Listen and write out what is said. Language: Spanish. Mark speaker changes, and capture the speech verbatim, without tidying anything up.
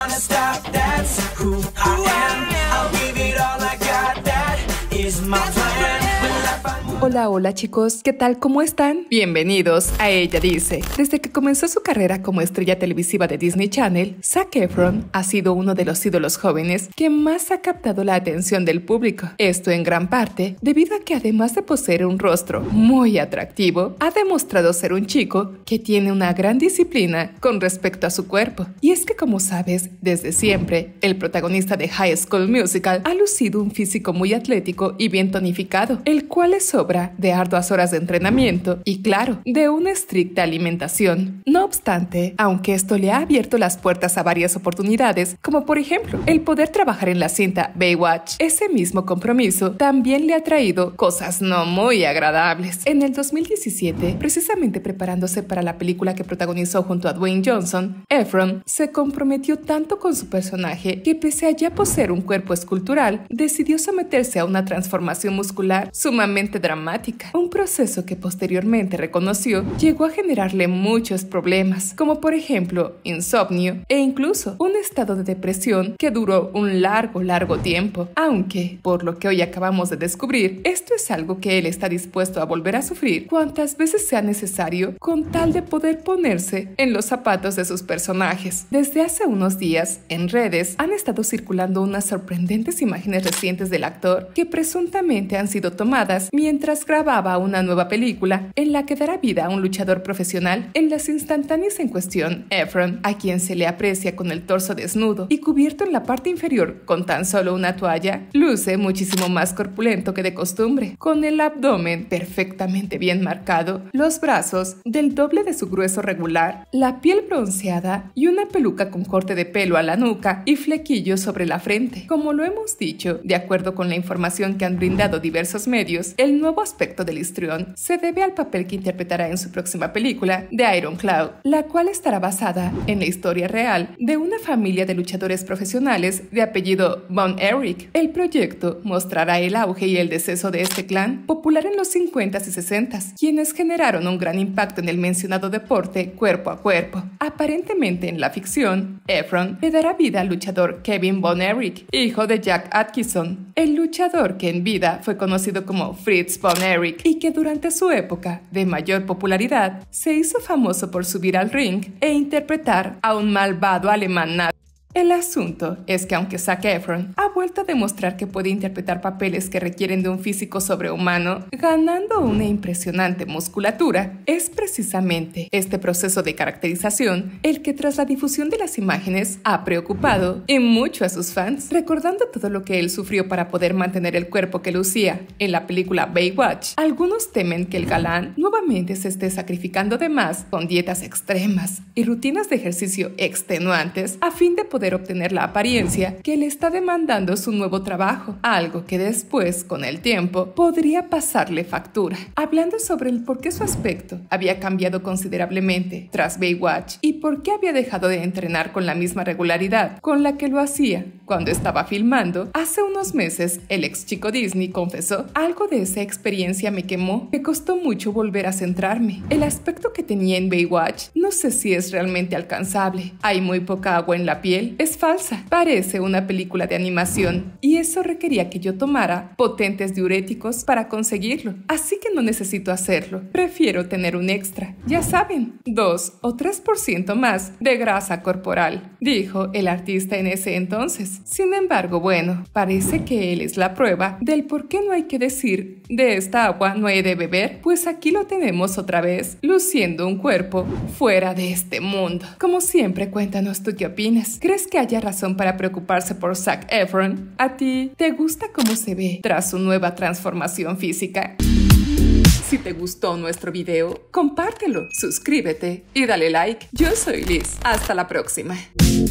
Speaker 1: Stop, that's who I am. I'll give it all I got, that is my plan.
Speaker 2: Hola, hola chicos, ¿qué tal? ¿Cómo están? Bienvenidos a Ella Dice. Desde que comenzó su carrera como estrella televisiva de Disney Channel, Zac Efron ha sido uno de los ídolos jóvenes que más ha captado la atención del público. Esto en gran parte debido a que, además de poseer un rostro muy atractivo, ha demostrado ser un chico que tiene una gran disciplina con respecto a su cuerpo. Y es que, como sabes, desde siempre, el protagonista de High School Musical ha lucido un físico muy atlético y bien tonificado, el cual es obra de arduas horas de entrenamiento y, claro, de una estricta alimentación. No obstante, aunque esto le ha abierto las puertas a varias oportunidades, como por ejemplo el poder trabajar en la cinta Baywatch, ese mismo compromiso también le ha traído cosas no muy agradables. En el dos mil diecisiete, precisamente preparándose para la película que protagonizó junto a Dwayne Johnson, Efron se comprometió tanto con su personaje que, pese a ya poseer un cuerpo escultural, decidió someterse a una transformación muscular sumamente dramática. Un proceso que posteriormente reconoció llegó a generarle muchos problemas, como por ejemplo insomnio e incluso un estado de depresión que duró un largo, largo tiempo. Aunque, por lo que hoy acabamos de descubrir, esto es algo que él está dispuesto a volver a sufrir cuantas veces sea necesario con tal de poder ponerse en los zapatos de sus personajes. Desde hace unos días, en redes, han estado circulando unas sorprendentes imágenes recientes del actor que presuntamente han sido tomadas mientras grababa una nueva película en la que dará vida a un luchador profesional. En las instantáneas en cuestión, Efron, a quien se le aprecia con el torso desnudo y cubierto en la parte inferior con tan solo una toalla, luce muchísimo más corpulento que de costumbre, con el abdomen perfectamente bien marcado, los brazos del doble de su grueso regular, la piel bronceada y una peluca con corte de pelo a la nuca y flequillos sobre la frente. Como lo hemos dicho, de acuerdo con la información que han brindado diversos medios, el nuevo aspecto del histrión se debe al papel que interpretará en su próxima película, The Iron Claw, la cual estará basada en la historia real de una familia de luchadores profesionales de apellido Von Erich. El proyecto mostrará el auge y el deceso de este clan, popular en los cincuentas y sesentas, quienes generaron un gran impacto en el mencionado deporte cuerpo a cuerpo. Aparentemente, en la ficción, Efron le dará vida al luchador Kevin Von Erich, hijo de Jack Atkinson, el luchador que en vida fue conocido como Fritz Von Erich y que durante su época de mayor popularidad se hizo famoso por subir al ring e interpretar a un malvado alemán nazi. El asunto es que, aunque Zac Efron ha vuelto a demostrar que puede interpretar papeles que requieren de un físico sobrehumano, ganando una impresionante musculatura, es precisamente este proceso de caracterización el que, tras la difusión de las imágenes, ha preocupado y mucho a sus fans. Recordando todo lo que él sufrió para poder mantener el cuerpo que lucía en la película Baywatch, algunos temen que el galán nuevamente se esté sacrificando de más con dietas extremas y rutinas de ejercicio extenuantes a fin de poder obtener la apariencia que le está demandando su nuevo trabajo, algo que después, con el tiempo, podría pasarle factura. Hablando sobre el por qué su aspecto había cambiado considerablemente tras Baywatch y por qué había dejado de entrenar con la misma regularidad con la que lo hacía cuando estaba filmando, hace unos meses el ex chico Disney confesó: algo de esa experiencia me quemó, me costó mucho volver a centrarme. El aspecto que tenía en Baywatch no sé si es realmente alcanzable, hay muy poca agua en la piel, es falsa, parece una película de animación y eso requería que yo tomara potentes diuréticos para conseguirlo, así que no necesito hacerlo, prefiero tener un extra, ya saben, dos o tres por ciento más de grasa corporal, dijo el artista en ese entonces. Sin embargo, bueno, parece que él es la prueba del por qué no hay que decir de esta agua no he de beber, pues aquí lo tenemos otra vez, luciendo un cuerpo fuera de este mundo. Como siempre, cuéntanos tú qué opinas. ¿Crees que haya razón para preocuparse por Zac Efron? ¿A ti te gusta cómo se ve tras su nueva transformación física? Si te gustó nuestro video, compártelo, suscríbete y dale like. Yo soy Liz. Hasta la próxima.